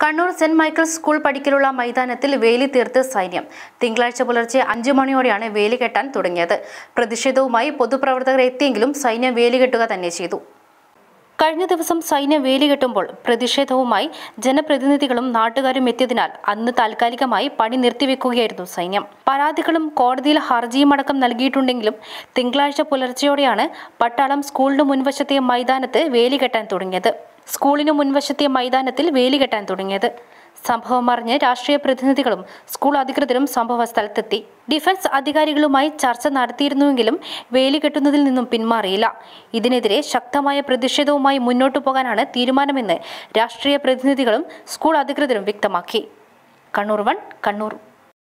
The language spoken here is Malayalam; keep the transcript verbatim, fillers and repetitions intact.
കണ്ണൂർ സെന്റ് മൈക്കിൾസ് സ്കൂൾ പടിക്കലുള്ള മൈതാനത്തിൽ വേലി തീർത്ത് സൈന്യം. തിങ്കളാഴ്ച പുലർച്ചെ അഞ്ചു മണിയോടെയാണ് വേലി കെട്ടാൻ തുടങ്ങിയത്. പ്രതിഷേധവുമായി പൊതുപ്രവർത്തകർ എത്തിയെങ്കിലും സൈന്യം വേലി കെട്ടുക തന്നെ ചെയ്തു. കഴിഞ്ഞ ദിവസം സൈന്യം വേലി കെട്ടുമ്പോൾ പ്രതിഷേധവുമായി ജനപ്രതിനിധികളും നാട്ടുകാരും എത്തിയതിനാൽ അന്ന് താൽക്കാലികമായി പണി നിർത്തിവെക്കുകയായിരുന്നു സൈന്യം. പരാതികളും കോടതിയിൽ ഹർജിയും അടക്കം നൽകിയിട്ടുണ്ടെങ്കിലും തിങ്കളാഴ്ച പുലർച്ചെയോടെയാണ് പട്ടാളം സ്കൂളിന് മുൻവശത്തെ മൈതാനത്ത് വേലി കെട്ടാൻ തുടങ്ങിയത്. സ്കൂളിന് മുൻവശത്തെ മൈതാനത്തിൽ വേലി കെട്ടാൻ തുടങ്ങിയത് സംഭവം അറിഞ്ഞ് രാഷ്ട്രീയ പ്രതിനിധികളും സ്കൂൾ അധികൃതരും സംഭവ സ്ഥലത്തെത്തി. ഡിഫൻസ് അധികാരികളുമായി ചർച്ച നടത്തിയിരുന്നുവെങ്കിലും വേലി കെട്ടുന്നതിൽ നിന്നും പിന്മാറിയില്ല. ഇതിനെതിരെ ശക്തമായ പ്രതിഷേധവുമായി മുന്നോട്ടു പോകാനാണ് തീരുമാനമെന്ന് രാഷ്ട്രീയ പ്രതിനിധികളും സ്കൂൾ അധികൃതരും വ്യക്തമാക്കി. കണ്ണൂർ വൺ കണ്ണൂർ.